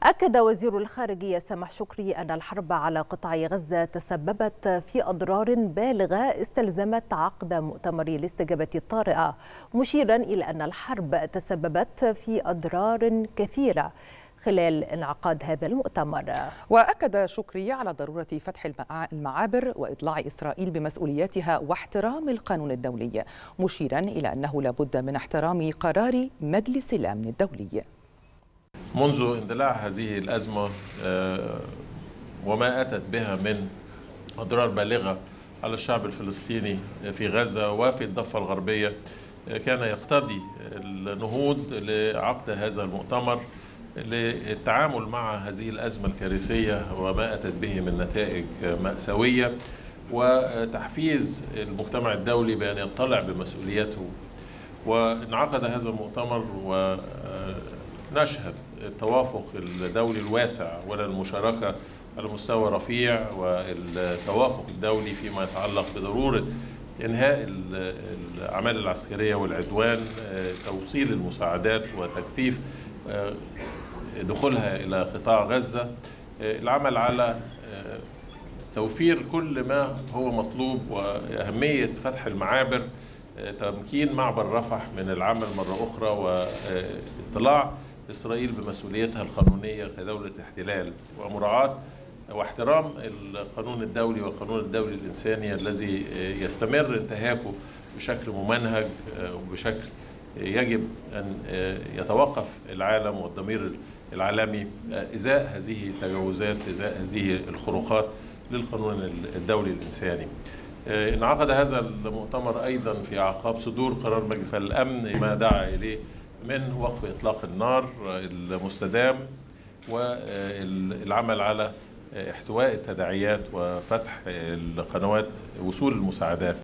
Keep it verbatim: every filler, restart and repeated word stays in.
أكد وزير الخارجية سامح شكري أن الحرب على قطاع غزة تسببت في أضرار بالغة استلزمت عقد مؤتمر الاستجابة الطارئة، مشيرا إلى أن الحرب تسببت في أضرار كثيرة خلال انعقاد هذا المؤتمر. وأكد شكري على ضرورة فتح المعابر وإضلاع إسرائيل بمسؤولياتها واحترام القانون الدولي، مشيرا إلى أنه لابد من احترام قرار مجلس الأمن الدولي. منذ اندلاع هذه الأزمة وما أتت بها من أضرار بالغة على الشعب الفلسطيني في غزة وفي الضفة الغربية، كان يقتضي النهوض لعقد هذا المؤتمر للتعامل مع هذه الأزمة الكارثية وما أتت به من نتائج مأساوية، وتحفيز المجتمع الدولي بأن يطلع بمسؤولياته. وانعقد هذا المؤتمر ونشهد التوافق الدولي الواسع ولا المشاركة على مستوى رفيع، والتوافق الدولي فيما يتعلق بضرورة إنهاء الأعمال العسكرية والعدوان، توصيل المساعدات وتكثيف دخولها إلى قطاع غزة، العمل على توفير كل ما هو مطلوب، وأهمية فتح المعابر، تمكين معبر رفح من العمل مرة أخرى، واطلاع إسرائيل بمسؤوليتها القانونية كدولة احتلال، ومراعاة واحترام القانون الدولي والقانون الدولي الإنساني الذي يستمر انتهاكه بشكل ممنهج وبشكل يجب أن يتوقف العالم والضمير العالمي إزاء هذه التجاوزات، إزاء هذه الخروقات للقانون الدولي الإنساني. انعقد هذا المؤتمر أيضا في أعقاب صدور قرار مجلس الأمن ما دعا إليه من وقف إطلاق النار المستدام والعمل على احتواء التداعيات وفتح القنوات وصول المساعدات.